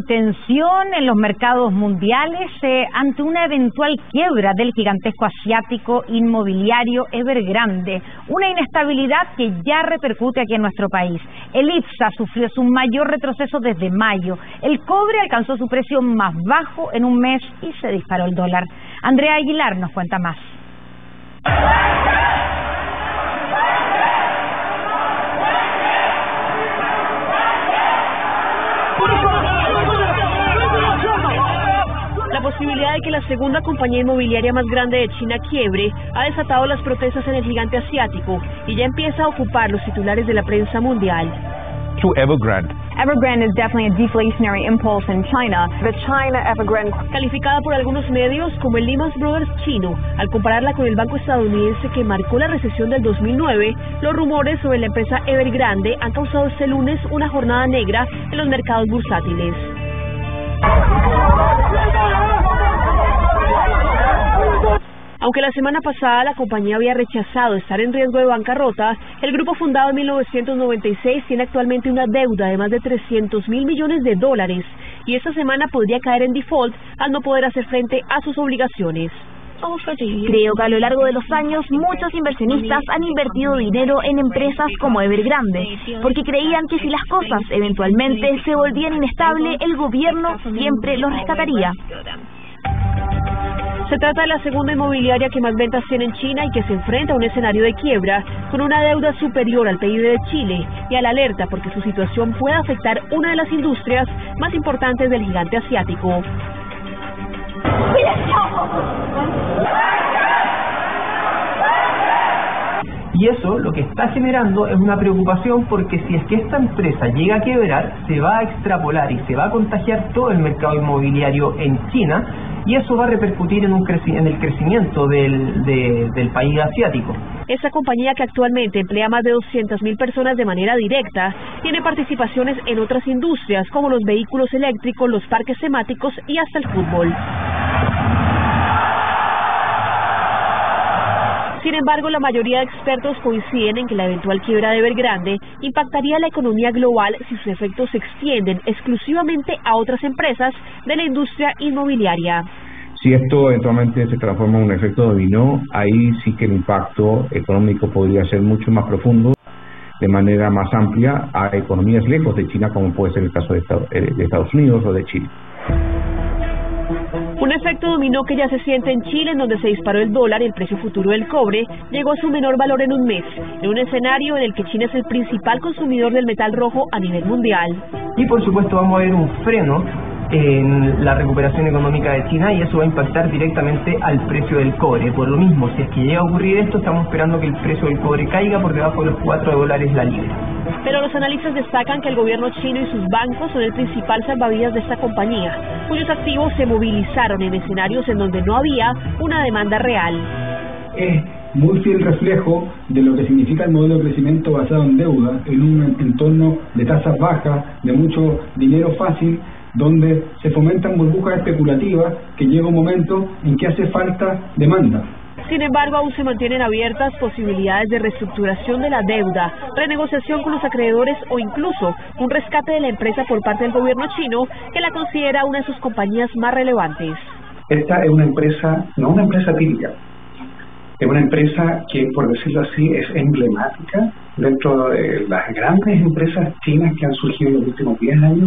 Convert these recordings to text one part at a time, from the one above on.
tensión en los mercados mundiales ante una eventual quiebra del gigantesco asiático inmobiliario Evergrande, una inestabilidad que ya repercute aquí en nuestro país. El IPSA sufrió su mayor retroceso desde mayo, el cobre alcanzó su precio más bajo en un mes y se disparó el dólar. Andrea Aguilar nos cuenta más. La posibilidad de que la segunda compañía inmobiliaria más grande de China quiebre ha desatado las protestas en el gigante asiático y ya empieza a ocupar los titulares de la prensa mundial. To Evergrande. Evergrande is definitely a deflationary impulse in China. The China Evergrande, calificada por algunos medios como el Lehman Brothers chino, al compararla con el banco estadounidense que marcó la recesión del 2009, los rumores sobre la empresa Evergrande han causado este lunes una jornada negra en los mercados bursátiles. Aunque la semana pasada la compañía había rechazado estar en riesgo de bancarrota, el grupo fundado en 1996 tiene actualmente una deuda de más de 300.000 millones de dólares y esta semana podría caer en default al no poder hacer frente a sus obligaciones. Creo que a lo largo de los años muchos inversionistas han invertido dinero en empresas como Evergrande, porque creían que si las cosas eventualmente se volvían inestables, el gobierno siempre los rescataría. Se trata de la segunda inmobiliaria que más ventas tiene en China y que se enfrenta a un escenario de quiebra con una deuda superior al PIB de Chile y a la alerta porque su situación puede afectar una de las industrias más importantes del gigante asiático. Y eso lo que está generando es una preocupación porque si es que esta empresa llega a quebrar, se va a extrapolar y se va a contagiar todo el mercado inmobiliario en China y eso va a repercutir en el crecimiento del país asiático. Esta compañía, que actualmente emplea más de 200.000 personas de manera directa, tiene participaciones en otras industrias como los vehículos eléctricos, los parques temáticos y hasta el fútbol. Sin embargo, la mayoría de expertos coinciden en que la eventual quiebra de Evergrande impactaría la economía global si sus efectos se extienden exclusivamente a otras empresas de la industria inmobiliaria. Si esto eventualmente se transforma en un efecto dominó, ahí sí que el impacto económico podría ser mucho más profundo, de manera más amplia, a economías lejos de China, como puede ser el caso de Estados Unidos o de Chile. Un efecto dominó que ya se siente en Chile, en donde se disparó el dólar y el precio futuro del cobre llegó a su menor valor en un mes, en un escenario en el que China es el principal consumidor del metal rojo a nivel mundial. Y por supuesto vamos a ver un freno en la recuperación económica de China y eso va a impactar directamente al precio del cobre. Por lo mismo, si es que llega a ocurrir esto, estamos esperando que el precio del cobre caiga por debajo de los $4 la libra. Pero los analistas destacan que el gobierno chino y sus bancos son el principal salvavidas de esta compañía, cuyos activos se movilizaron en escenarios en donde no había una demanda real. Es muy fiel reflejo de lo que significa el modelo de crecimiento basado en deuda, en un entorno de tasas bajas, de mucho dinero fácil, donde se fomentan burbujas especulativas que llega un momento en que hace falta demanda. Sin embargo, aún se mantienen abiertas posibilidades de reestructuración de la deuda, renegociación con los acreedores o incluso un rescate de la empresa por parte del gobierno chino, que la considera una de sus compañías más relevantes. Esta es una empresa, no una empresa típica, es una empresa que, por decirlo así, es emblemática dentro de las grandes empresas chinas que han surgido en los últimos 10 años.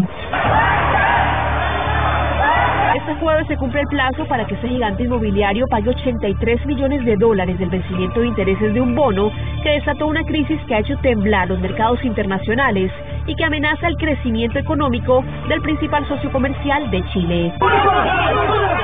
Este jueves se cumple el plazo para que este gigante inmobiliario pague $83 millones del vencimiento de intereses de un bono que desató una crisis que ha hecho temblar los mercados internacionales y que amenaza el crecimiento económico del principal socio comercial de Chile.